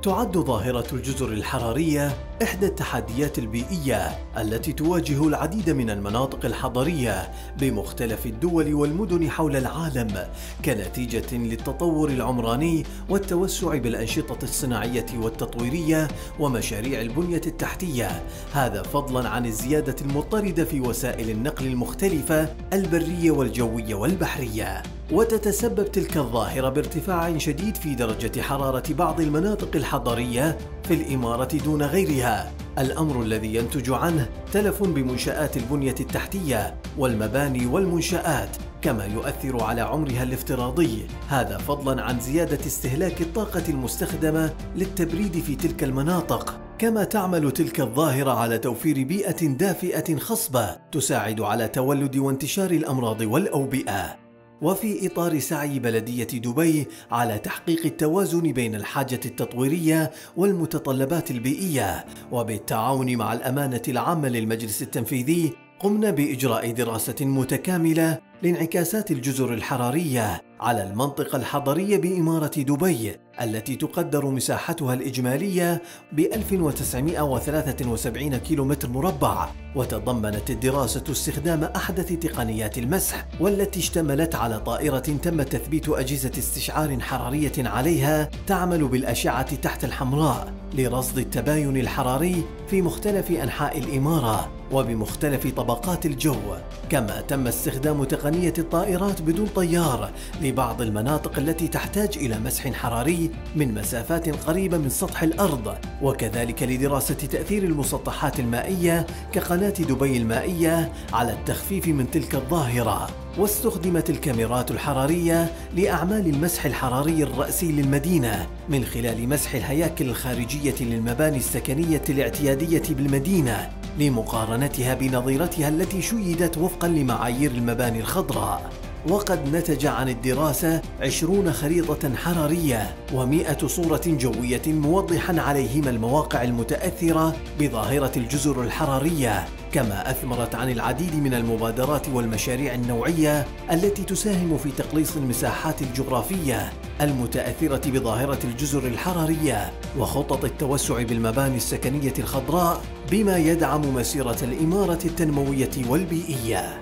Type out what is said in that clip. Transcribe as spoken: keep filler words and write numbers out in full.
تعد ظاهرة الجزر الحرارية إحدى التحديات البيئية التي تواجه العديد من المناطق الحضرية بمختلف الدول والمدن حول العالم كنتيجة للتطور العمراني والتوسع بالأنشطة الصناعية والتطويرية ومشاريع البنية التحتية، هذا فضلاً عن الزيادة المضطردة في وسائل النقل المختلفة البرية والجوية والبحرية. وتتسبب تلك الظاهرة بارتفاع شديد في درجة حرارة بعض المناطق الحضرية في الإمارة دون غيرها، الأمر الذي ينتج عنه تلف بمنشآت البنية التحتية والمباني والمنشآت، كما يؤثر على عمرها الافتراضي، هذا فضلاً عن زيادة استهلاك الطاقة المستخدمة للتبريد في تلك المناطق. كما تعمل تلك الظاهرة على توفير بيئة دافئة خصبة تساعد على تولد وانتشار الأمراض والأوبئة. وفي إطار سعي بلدية دبي على تحقيق التوازن بين الحاجة التطويرية والمتطلبات البيئية، وبالتعاون مع الأمانة العامة للمجلس التنفيذي، قمنا بإجراء دراسة متكاملة لانعكاسات الجزر الحرارية على المنطقة الحضرية بإمارة دبي التي تقدر مساحتها الإجمالية ب ألف وتسعمائة وثلاثة وسبعين كيلومتر مربع. وتضمنت الدراسة استخدام أحدث تقنيات المسح، والتي اشتملت على طائرة تم تثبيت أجهزة استشعار حرارية عليها تعمل بالأشعة تحت الحمراء لرصد التباين الحراري في مختلف أنحاء الإمارة وبمختلف طبقات الجو. كما تم استخدام تقنية الطائرات بدون طيار لبعض المناطق التي تحتاج إلى مسح حراري من مسافات قريبة من سطح الأرض، وكذلك لدراسة تأثير المسطحات المائية كقناة دبي المائية على التخفيف من تلك الظاهرة. واستخدمت الكاميرات الحرارية لأعمال المسح الحراري الرأسي للمدينة من خلال مسح الهياكل الخارجية للمباني السكنية الاعتيادية بالمدينة لمقارنتها بنظيرتها التي شيدت وفقا لمعايير المباني الخضراء. وقد نتج عن الدراسة عشرون خريطة حرارية ومئة صورة جوية موضحا عليهما المواقع المتأثرة بظاهرة الجزر الحرارية، كما أثمرت عن العديد من المبادرات والمشاريع النوعية التي تساهم في تقليص المساحات الجغرافية المتأثرة بظاهرة الجزر الحرارية وخطط التوسع بالمباني السكنية الخضراء، بما يدعم مسيرة الإمارة التنموية والبيئية.